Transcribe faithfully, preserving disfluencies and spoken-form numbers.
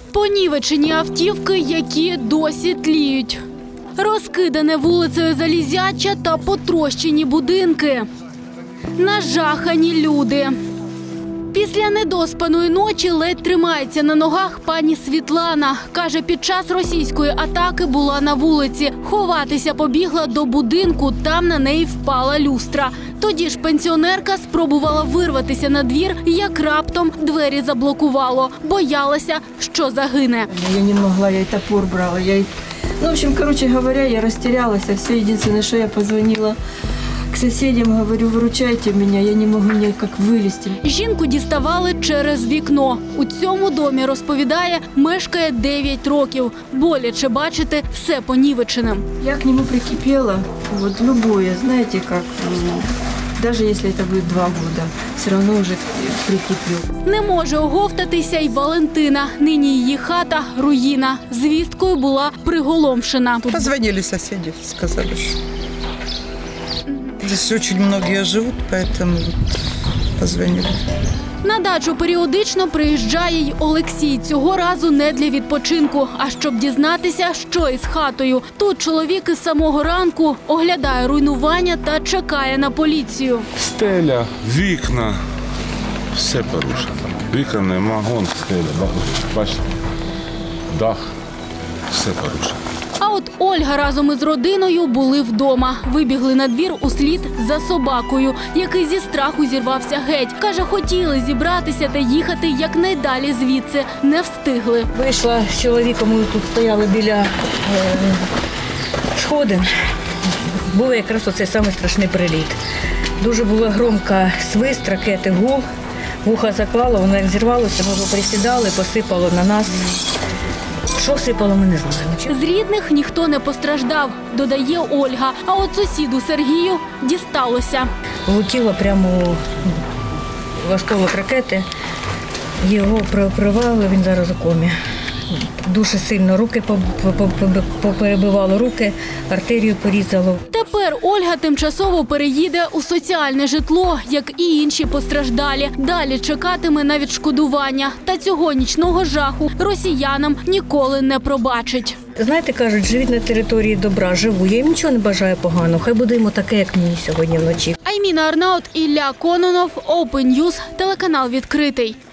Понівечені автівки, які досі тліють. Розкидане вулицею залізяча та потрощені будинки. Нажахані люди. Після недоспаної ночі ледь тримається на ногах пані Світлана. Каже, під час російської атаки була на вулиці. Ховатися побігла до будинку, там на неї впала люстра. Тоді ж пенсіонерка спробувала вирватися на двір, як раптом двері заблокувало. Боялася, що загине. Я не могла, я и топор брала. Я... Ну, в общем, короче говоря, я растерялась. Все единственное, что я позвонила к соседям, говорю, выручайте меня, я не могу никак вылезти. Жінку діставали через вікно. У цьому домі, розповідає, мешкає дев'ять років. Боляче бачити все понівеченим. Я к нему прикипела, вот любое, знаете как, даже если это будет два года, все равно уже прикиплю. Не може оговтатися й Валентина. Нині її хата – руїна. Звісткою була приголомшена. Позвонили соседи, сказали, что здесь очень многие живут, поэтому вот позвонили. На дачу періодично приїжджає й Олексій. Цього разу не для відпочинку, а щоб дізнатися, що із хатою. Тут чоловік із самого ранку оглядає руйнування та чекає на поліцію. Стеля, вікна, все порушено. Вікна нема, вон стеля, бачите, дах, все порушено. А от Ольга разом із родиною були вдома. Вибігли на двір услід за собакою, який зі страху зірвався геть. Каже, хотіли зібратися та їхати якнайдалі звідси. Не встигли. Вийшла з чоловіком, ми тут стояли біля е, сходин. Був якраз оцей самий страшний приліт. Дуже була громка свист, ракети, гул. Вуха заклало, воно як зірвалося, ми присідали, посипало на нас. Що сипало, ми не знаємо. З рідних ніхто не постраждав, додає Ольга. А от сусіду Сергію дісталося. Влетіло прямо в осколок ракети. Його прикривали, він зараз у комі. Дуже сильно руки поперебивало, руки, артерію порізало. Тепер Ольга тимчасово переїде у соціальне житло, як і інші постраждалі. Далі чекатиме на відшкодування. Та цього нічного жаху росіянам ніколи не пробачить. Знаєте, кажуть, живіть на території добра, живу. Я їм нічого не бажаю поганого. Хай буде йому таке, як мені сьогодні вночі. Айміна Арнаут, Ілля Кононов, Open News, телеканал «Відкритий».